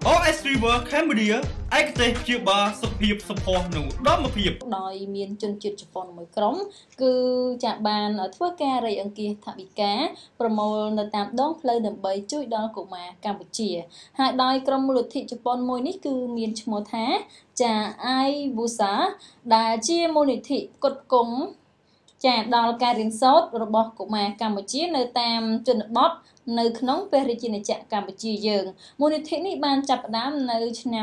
OS River Cambodia ឯកទេសព្យាបាលសុខភាពសម្ផស្សនិងឧត្តមភាពដោយមានជនជាតិជប៉ុនមួយក្រុមគឺចាក់បានធ្វើការរៃអង្គាសថវិកាប្រមូលនៅតាមដងផ្លូវដើម្បីជួយដល់កុមារកម្ពុជាហើយដោយក្រុមមូលនិធិជប៉ុនមួយនេះគឺមានឈ្មោះថាចាAibusa ដែលជាមូលនិធិផ្គត់ផ្គង់ចាដល់ការរៀនសូត្ររបស់កុមារកម្ពុជានៅតាមជនបទនៅក្នុងព្រះរាជាណាចក្រកម្ពុជាយើងមូលនិធិនេះបានចាប់ផ្ដើមនៅឆ្នាំ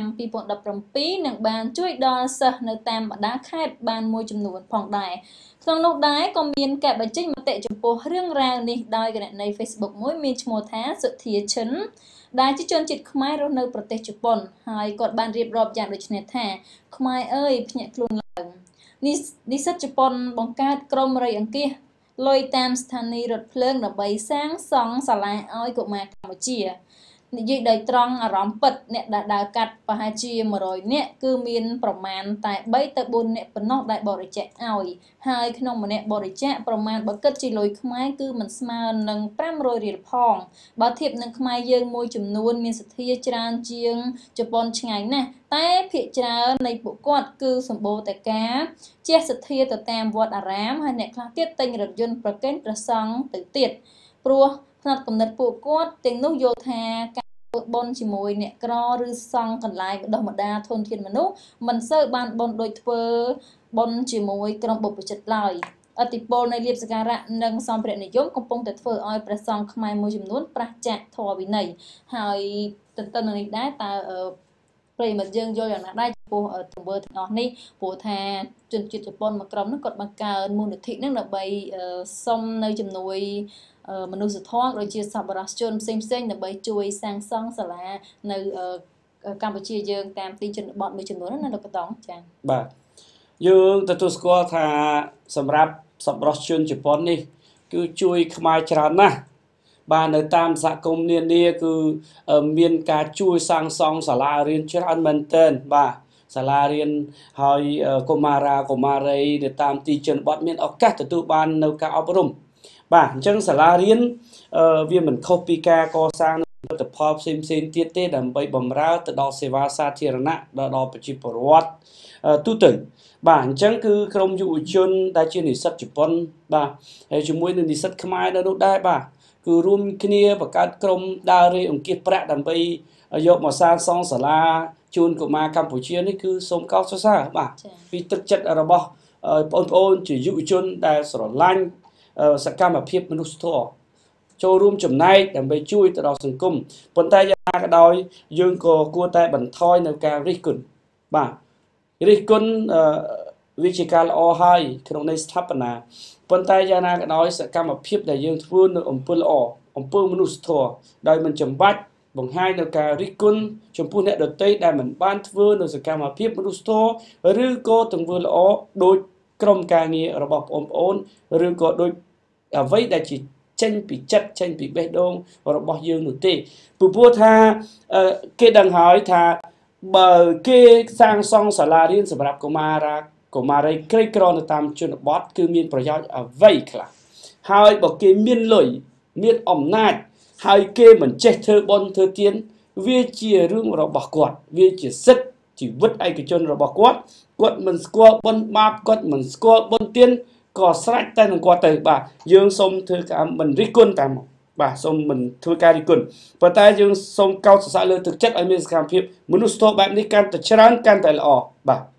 2017និងបានជួយដល់សិស្សនៅតាមបណ្ដាខេត្តបានមួយចំនួនផងដែរក្នុងនោះដែរក៏មានការបញ្ចេញមតិចំពោះរឿងរ៉ាវនេះដោយគណនី Facebook មួយមានឈ្មោះថាសុធាឈិនដែលជាជនជាតិខ្មែររស់នៅប្រទេសជប៉ុនហើយគាត់បានរៀបរាប់យ៉ាងដូចនេះថាខ្មែរអើយភ្ញាក់ខ្លួនឡើងនិស្សិតជប៉ុនបង្កើតក្រុមរៃអង្គាសលុយតាមស្ថានីយ៍រថភ្លើងដើម្បីសាងសង់សាលាឲ្យកុមារកម្ពុជានិយាយដោយត្រង់អារម្មណ៍ពិតអ្នកដែលដើរកាត់ប្រហែលជា100នាក់គឺមានប្រមាណតែ3ទៅ4នាក់ប៉ុណ្ណោះដែលបរិច្ចាគឲ្យហើយក្នុងម្នាក់បរិច្ចាគប្រមាណបើគិតជាលុយខ្មែរគឺមិនស្មើនឹង500រៀលផងបើធៀបនឹងខ្មែរយើងមួយចំនួនមានសទ្ធាច្រើនជាងជប៉ុនឆ្ងាយណាស់តែភាគច្រើននៃពួកគាត់គឺសម្បូរតែការជះសទ្ធាទៅតាមវត្តអារាមហើយអ្នកខ្លះទៀតទិញរថយន្តប្រកេនព្រះសង្ឃទៅទៀតព្រោះផ្នត់គំនិតពួកគាត់ទាំងនោះយល់ថាបុណ្យជាមួយអ្នកក្រឬសង្ឃកន្លែងបណ្ដោះម្ដាធនធានមនុស្សមិនសូវបានបុណ្យដូចធ្វើបុណ្យជាមួយក្រុមបុព្វជិតឡើយឥទ្ធិពលនៃលៀបសក្ការៈនិងសម្ភារៈនិយមកំពុងតែធ្វើឲ្យព្រះសង្ឃខ្មែរមួយចំនួនប្រះចាកធម៌វិន័យហើយទន្ទឹមនឹងនេះដែរតើប្រិយមិត្តយើងយល់យ៉ាងណាដែរចំពោះទង្វើទាំងអស់នេះព្រោះថាជនជាតិជប៉ុនមួយក្រុមនោះគាត់បង្កើនមូលនិធិនឹងដើម្បីសុំនៅជំនួយមនុស្សធម៌ដូចជាសប្បុរសជនផ្សេងៗដើម្បីជួយសាងសង់សាលានៅកម្ពុជាយើងតាមទីជនបទមួយចំនួនណាលោកកតងចា៎បាទយើងទទួលស្គាល់ថាសម្រាប់សប្បុរសជនជប៉ុននេះគឺជួយខ្មែរច្រើនណាស់បាទនៅតាមសហគមន៍នានាគឺមានការជួយសាងសង់សាលារៀនច្រើនមែនទែនបាទសាលារៀនហើយកុមារាកុមារីនៅតាមទីជនបទមានឱកាសទទួលបាននៅការអប់រំបាទអញ្ចឹងសាលារៀនវាមិនខុសពីការកសាងលទ្ធផលផ្សេងៗទៀតទេដើម្បីបម្រើទៅដល់សេវាសាធារណៈដល់ប្រជាពលរដ្ឋទូទៅបាទអញ្ចឹងគឺក្រុមយុវជនដែលជានិស្សិតជប៉ុនបាទហើយជាមួយនឹងនិស្សិតខ្មែរនៅនោះដែរបាទគឺរួមគ្នាបង្កើតក្រុមដើររៃអង្គាសប្រាក់ដើម្បីយកមកសាងសង់សាលាជូនកុមារកម្ពុជានេះគឺសូមកោតសរសើរបាទពីទឹកចិត្តរបស់បងប្អូនជាយុវជនដែលស្រឡាញ់សកម្មភាពមនុស្សធម៌ចូលរួមចំណែកដើម្បីជួយទៅដល់សង្គមប៉ុន្តែយ៉ាងណាក៏ដោយយើងក៏គួរតែបន្ថយនៅការរិះគន់បាទរិះគន់វាជាការល្អហើយក្នុងន័យស្ថាបនាប៉ុន្តែយ៉ាងណាក៏ដោយសកម្មភាពដែលយើងធ្វើនៅអំពើល្អអំពើមនុស្សធម៌ដោយមិនចាំបាច់បង្ហាញនៅការរិះគន់ចំពោះអ្នកដទៃដែលមិនបានធ្វើនៅសកម្មភាពមនុស្សធម៌ឬក៏ទង្វើល្អដោយក្រុមការងាររបស់បងប្អូនឬក៏ដោយអ្វីដែលជាចេញពីចិត្តចេញពីបេះដូងរបស់យើងនោះទេព្រោះថាគេដឹងហើយថាបើគេសាងសង់សាលារៀនសម្រាប់កុមារីក្រីក្រនៅតាមជនបទគឺមានប្រយោជន៍អ្វីខ្លះហើយបើគេមានលុយមានអំណាចហើយគេមិនចេះធ្វើបុណ្យធ្វើទានវាជារឿងរបស់គាត់វាជាសិទ្ធិជីវិតឯកជនរបស់គាត់មិនស្គាល់បុណ្យបាបគាត់មិនស្គាល់បុណ្យទានក៏ស្រេចតែនឹងគាត់ទៅបាទយើងសូមធ្វើការមិនរិះគន់តាមបាទសូមមិនធ្វើការរិះគន់ប៉ុន្តែយើងសូមកោតសរសើរលើទឹកចិត្តឲ្យមានសកម្មភាពមនុស្សធម៌បែបនេះកាន់តែច្រើនកាន់តែល្អបាទ